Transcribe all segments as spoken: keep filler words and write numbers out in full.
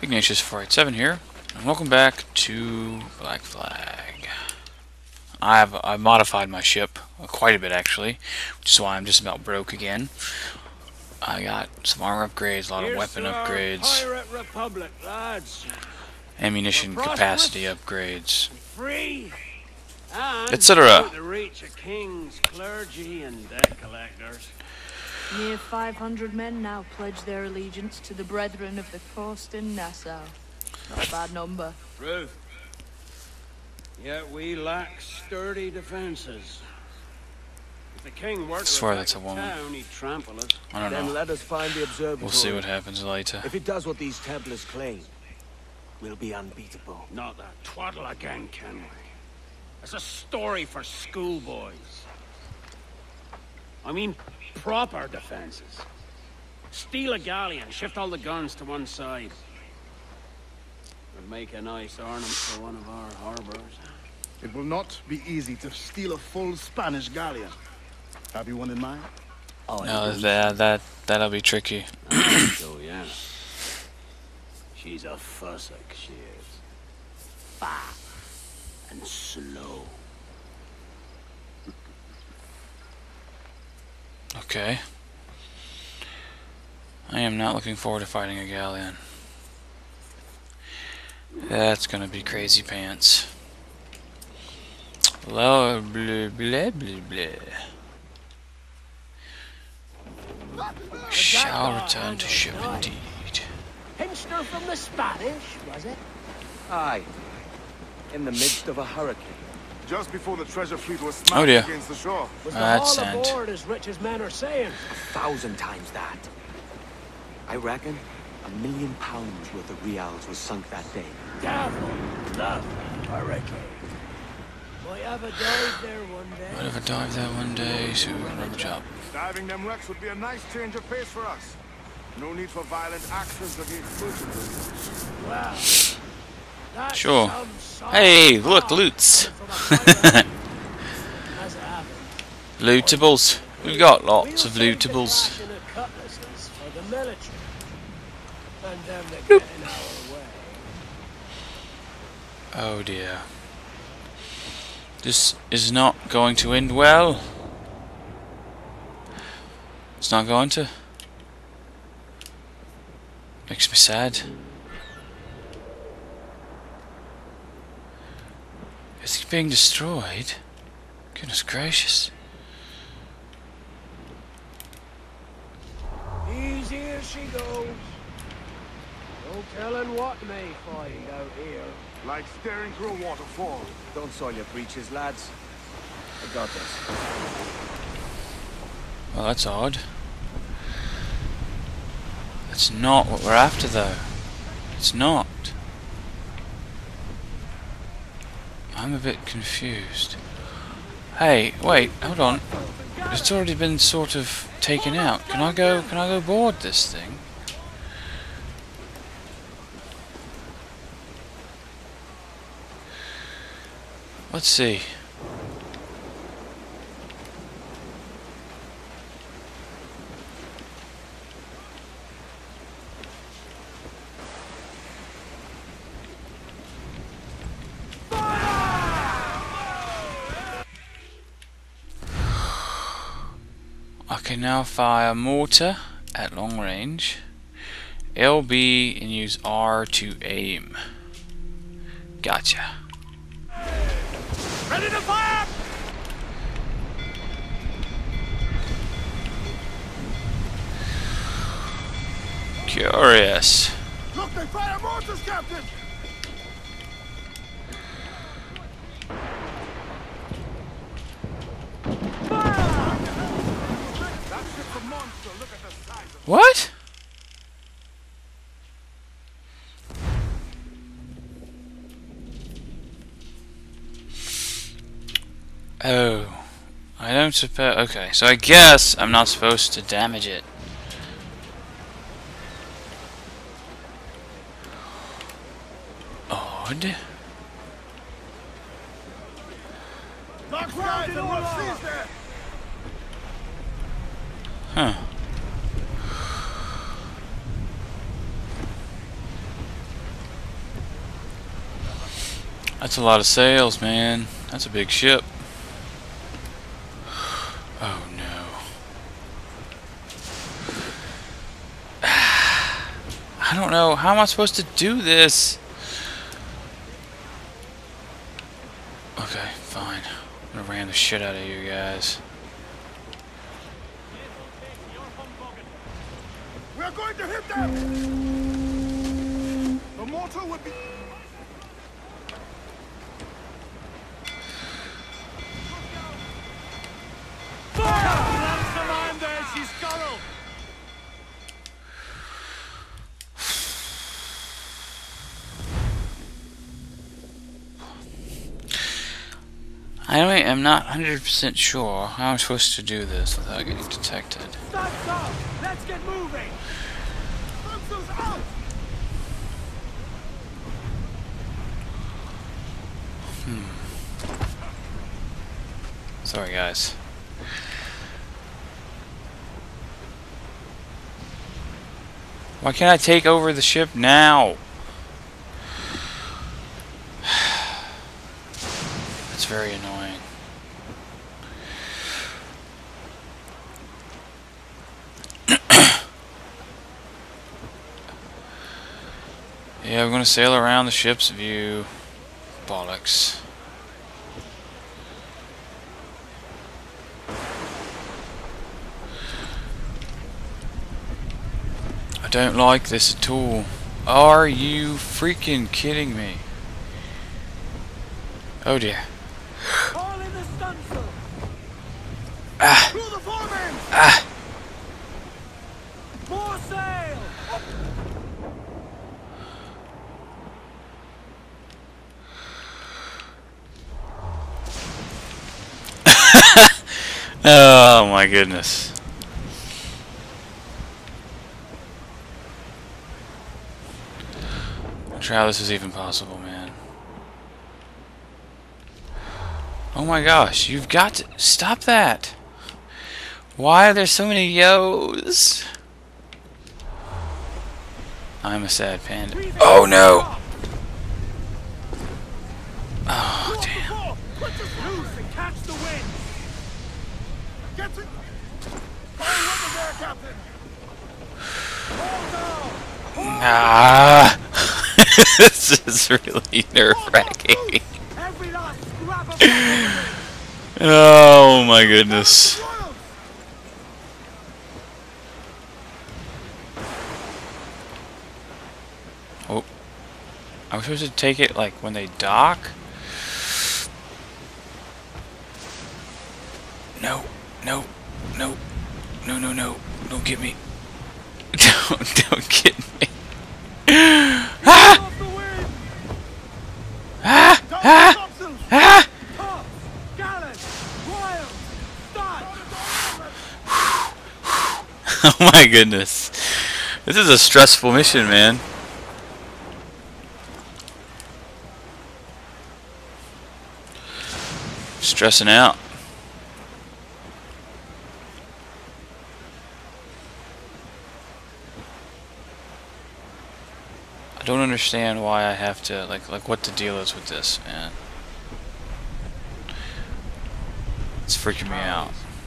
Ignatius four eight seven here, and welcome back to Black Flag. I have I modified my ship uh, quite a bit actually, which is why I'm just about broke again. I got some armor upgrades, a lot of weapon upgrades, Pirate Republic, lads. ammunition capacity upgrades, Free, and et cetera. out of the reach of kings, clergy, and debt collectors. Near five hundred men now pledge their allegiance to the Brethren of the Coast in Nassau. Not a bad number. Truth. Yet we lack sturdy defenses. If the king were I to swear attack that's a the woman. town, he'd trample us. I don't Then know. let us find the observatory. We'll see what happens later. If it does what these Templars claim, we'll be unbeatable. Not that twaddle again, can we? It's a story for schoolboys. I mean, proper defenses. Steal a galleon, shift all the guns to one side. Would make a nice ornament for one of our harbors. It will not be easy to steal a full Spanish galleon. Have you one in mind? Oh, No, that that that'll be tricky. So yeah. She's a fussock, she is. Fast and slow. Okay. I am not looking forward to fighting a galleon. That's gonna be crazy pants. Blah blah blah blah blah. Shall return to ship indeed. Pinched her from the Spanish, was it? Aye. In the midst of a hurricane. Just before the treasure fleet was smashed Oh dear. against the shore. Was the That's haul sand. aboard as rich as men are saying? A thousand times that. I reckon a million pounds worth of reals was sunk that day. Devil, love, hurricane. Might have a dive there one day. Might have a dive there one day, so rubber job. Diving them wrecks would be a nice change of pace for us. No need for violent actions against merchants. Wow. That's Sure. some solid Hey, look, rock loots. coming from a pirate. As it happened, Lootables. We've got lots we'll of save the lootables. cash in a cutlasses for the military. And them that get in our way. Oh dear. This is not going to end well. It's not going to. Makes me sad. Is it being destroyed? Goodness gracious. Easy as she goes. No telling what may find out here. Like staring through a waterfall. Don't soil your breeches, lads. I got this. Well, that's odd. That's not what we're after, though. It's not. I'm a bit confused. Hey, wait, hold on. It's already been sort of taken out. Can I go? Can I go board this thing? Let's see. I can now fire mortar at long range, L B, and use R to aim. Gotcha. Ready to fire! Curious. Look, they fire mortars, Captain! That ship's a monster. Look at the size of it. What? Oh, I don't suppose. Okay, so I guess I'm not supposed to damage it. Odd. Dark skies and rough seas there! Huh. That's a lot of sails, man. That's a big ship. Oh no. I don't know. How am I supposed to do this? Okay, fine. I'm gonna ram the shit out of you guys. We're going to hit them! The mortar would be... I am not one hundred percent sure how I'm supposed to do this without getting detected. Stop, stop! Let's get moving! Monsters out! Sorry, guys. Why can't I take over the ship now? That's very annoying. Yeah, I'm gonna sail around the ship's view. Bollocks. I don't like this at all. Are you freaking kidding me? Oh dear. All in the stunsail! Ah! Through the foreman! Ah! More sail! Oh my goodness. I'm sure how this is even possible, man. Oh my gosh, you've got to stop that. Why are there so many yos? I'm a sad panda. Oh no! Oh damn. Put your loose and catch the wind! Get it! Fire weapon there, Captain! Hold down! Ah! This is really nerve-wracking. Every last scrap of that Oh my goodness. Oh. I was supposed to take it like when they dock? No, no, no, no, no, no. Don't get me. Don't, don't get me. Ah! off the wind! Ah! Ah! Ah! Top! Gallant! Wild! Start! Oh my goodness. This is a stressful mission, man. Stressing out. I don't understand why I have to, like, like what the deal is with this, man. It's freaking me out.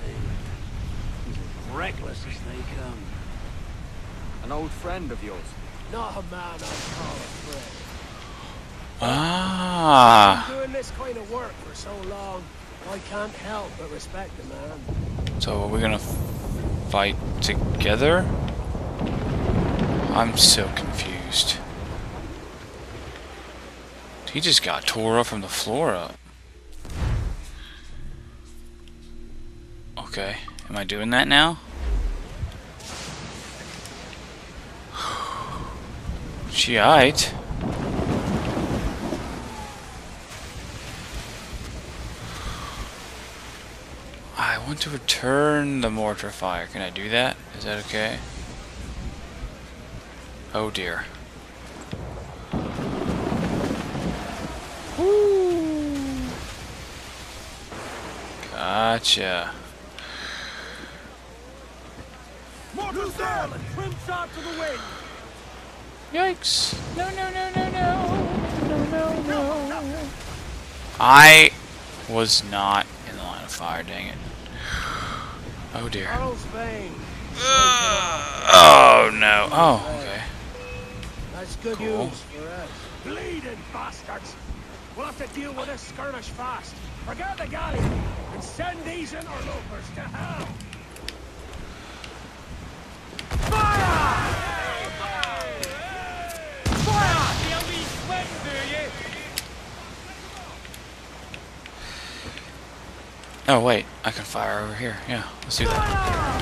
Reckless as they come. An old friend of yours. Not a man I'd call a friend. Ah. Been doing this kind of work for so long, I can't help but respect the man. So are we gonna fight together? I'm so confused. He just got tore up from the floor up. Okay, am I doing that now? She aight. I want to return the mortar fire. Can I do that? Is that okay? Oh dear. Woo. Gotcha. Mortars down! Trim shot to the wind! Yikes. No, no, no, no, no. No, no, no. I was not in the line of fire, dang it. Oh dear. Carl's vein. Oh no. Oh, okay. That's good Cool. news for us. Bleeding bastards! We'll have to deal with this skirmish fast. Forget the Galleon and send these interlopers to hell. Fire! Fire! Feel me sweat, do you? Oh wait, I can fire over here. Yeah, let's do that.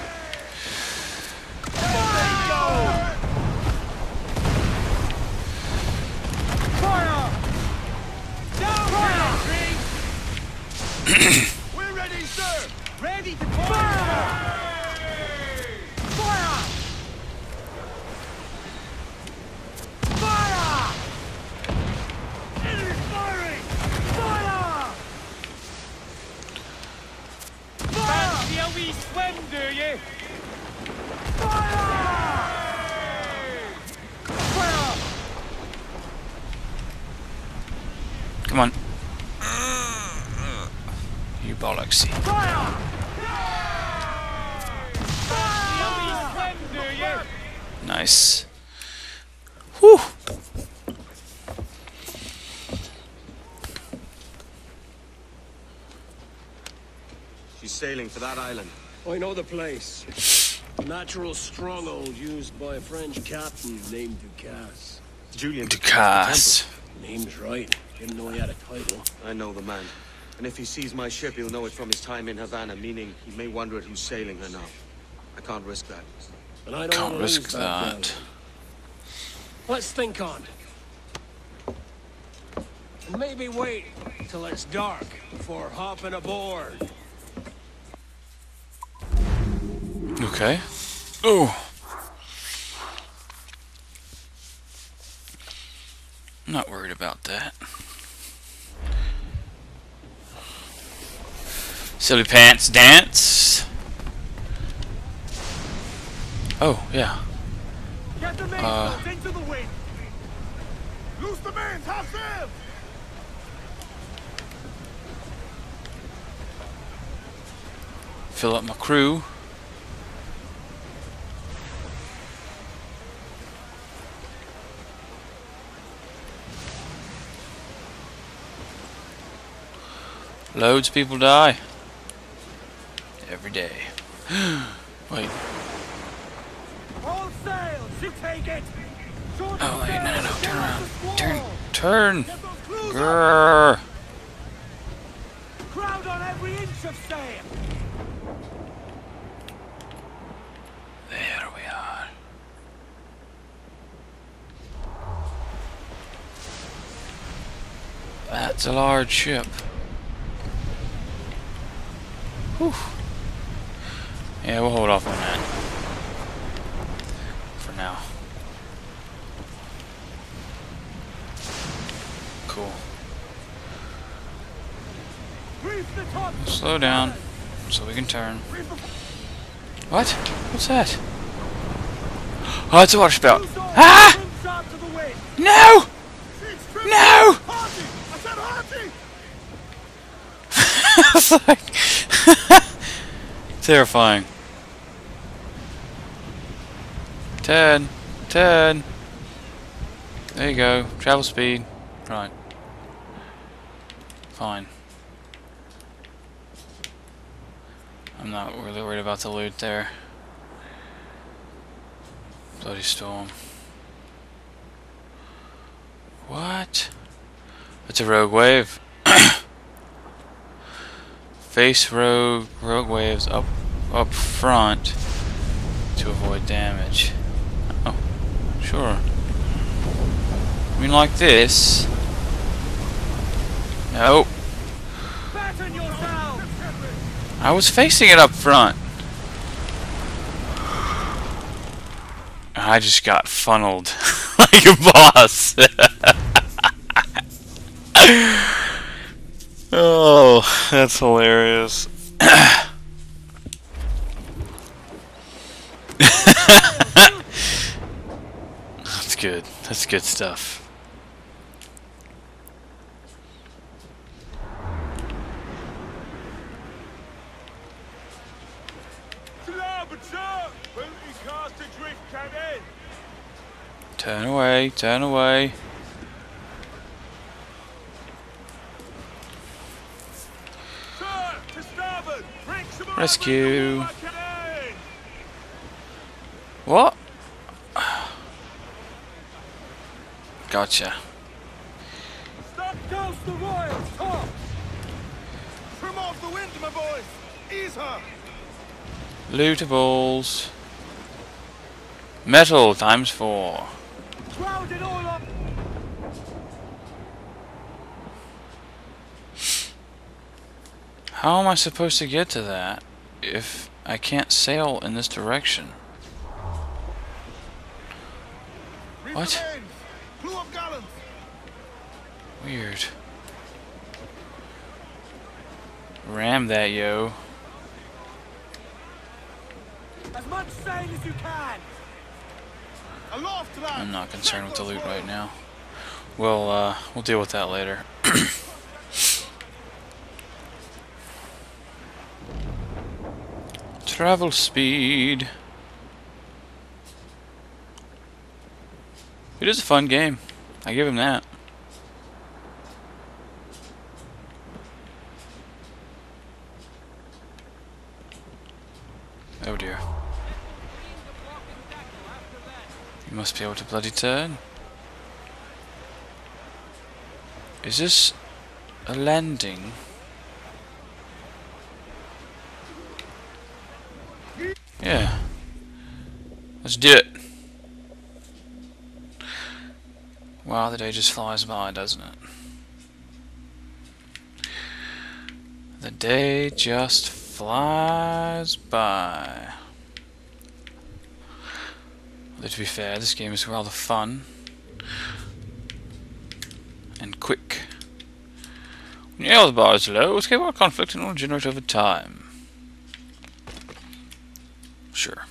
We're ready, sir! Ready to fire! Fire! Fire! Enemy firing! Fire! Fancy a wee swim, do you? Fire! Fire! Come on. You bollocks. Fire! Fancy a wee swim, do you? Nice. Whew. She's sailing for that island. I know the place. A natural stronghold used by a French captain named Ducasse. Julian Ducasse. Name's right. Didn't know he had a title. I know the man. And if he sees my ship, he'll know it from his time in Havana, meaning he may wonder at who's sailing her now. I can't risk that. And I don't Can't want to risk lose that. Galleon. Let's think on it. And maybe wait till it's dark before hopping aboard. Okay. Oh. I'm not worried about that. Silly pants dance. Oh, yeah. Get the main Uh. boats into the wind! Loose the mains! Have sail! Fill up my crew. Loads of people die every day. Wait. All sails! You take it! Short Oh wait, no, no, no, sails, turn get off around. the squall! Turn, turn. Get those crews up! Grrr. Crowd on every inch of sail! There we are. That's a large ship. Whew. Yeah, we'll hold off on that for now. Cool. Reef the top! Slow down so we can turn. What? What's that? Oh, it's a water spout. Ah! Trim shot to the wind! No! She's tripping! No! Hardy! I said Hardy! It's like terrifying. Ten, ten. There you go. Travel speed. Right. Fine. I'm not really worried about the loot there. Bloody storm. What? It's a rogue wave. Face rogue rogue waves up up front to avoid damage. Oh, sure. I mean like this. Nope. Batten yourself! I was facing it up front. I just got funneled like a boss. Oh, that's hilarious. That's good. That's good stuff. But sir, will he cast adrift cannon? Turn away, turn away. Sir, to starboard! Bring some more Rescue. cannon! What? Gotcha. Stop! Douse the royals! Top! Trim off the wind, my boys! Ease her! Lootables. Metal times four. Crowd it all up! How am I supposed to get to that if I can't sail in this direction? Reef What? the mains! Clew up gallants! Weird. Ram that, yo. As much sail as you can! Aloft, lads! I'm not concerned with the loot right now. We'll, uh, we'll deal with that later. Travel speed. It is a fun game. I give him that. Oh dear. You must be able to bloody turn. Is this a landing? Yeah. Let's do it. Wow, the day just flies by, doesn't it? The day just flies by. Although to be fair, this game is rather fun and quick. When your health bar is low, escape our conflict and will generate over time. Sure.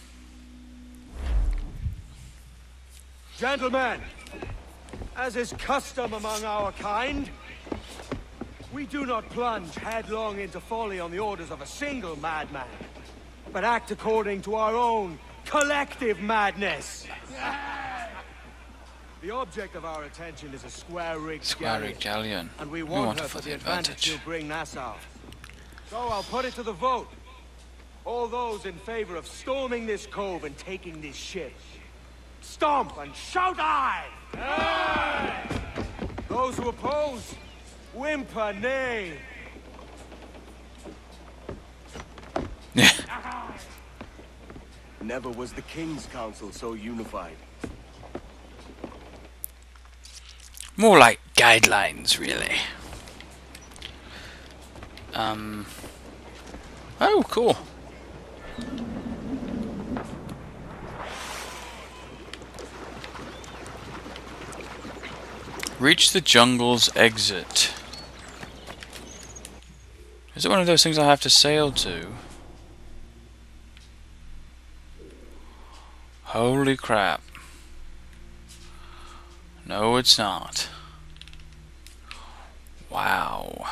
Gentlemen, as is custom among our kind, we do not plunge headlong into folly on the orders of a single madman, but act according to our own collective madness. The object of our attention is a square-rigged Square-rigged galleon, Galleon. and we We want, want her it for the advantage advantage. she'll bring Nassau. So I'll put it to the vote. All those in favor of storming this cove and taking this ship, stomp and shout aye! Aye! Those who oppose, whimper nay. Never was the King's Council so unified. More like guidelines, really. Um. Oh, cool. Reach the jungle's exit. Is it one of those things I have to sail to? Holy crap. No, it's not. Wow.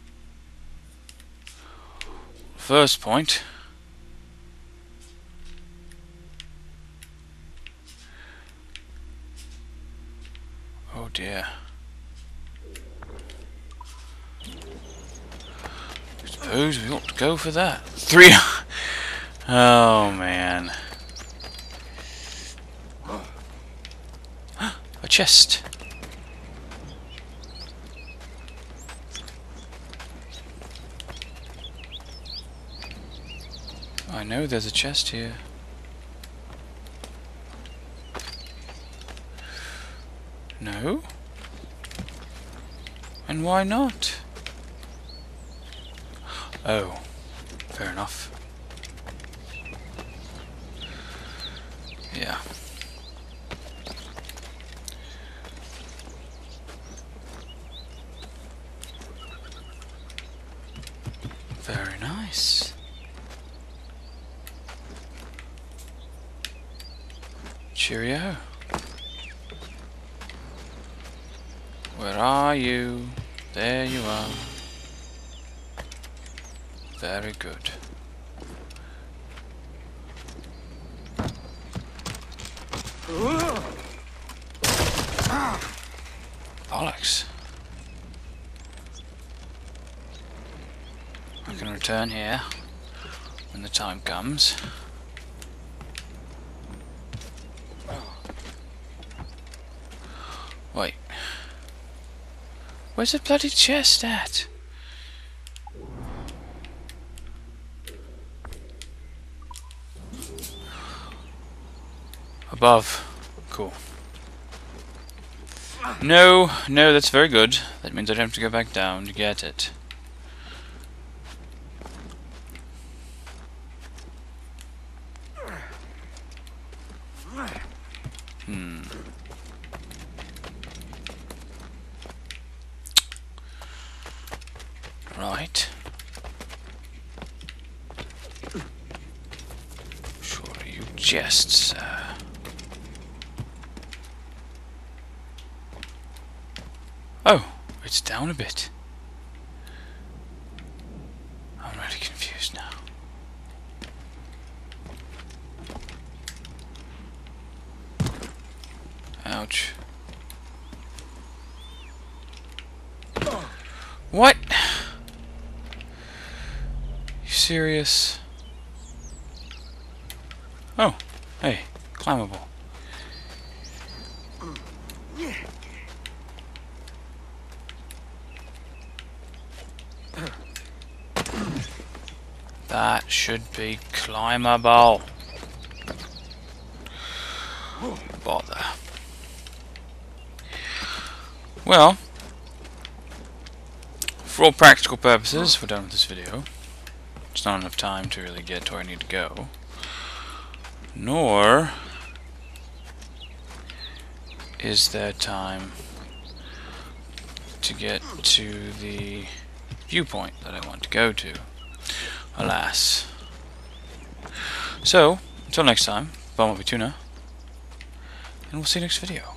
First point. Oh dear. I suppose we ought to go for that. Three. Oh man. A chest. I know there's a chest here. No? And why not? Oh, fair enough. Yeah. Very nice. Cheerio. Where are you? There you are. Very good. Bollocks. I can return here when the time comes. Wait. Where's the bloody chest at? Above. Cool. No, no, that's very good. That means I'd have to go back down to get it. Hmm. Right. Sure, you jest, sir. Oh, it's down a bit. I'm really confused now. Ouch. What? You serious? Oh, hey, climbable. That should be climbable. Bother. Well, for all practical purposes, we're done with this video. It's not enough time to really get to where I need to go. Nor is there time to get to the viewpoint that I want to go to. Alas. So, until next time, Bomb Tuna, and we'll see you next video.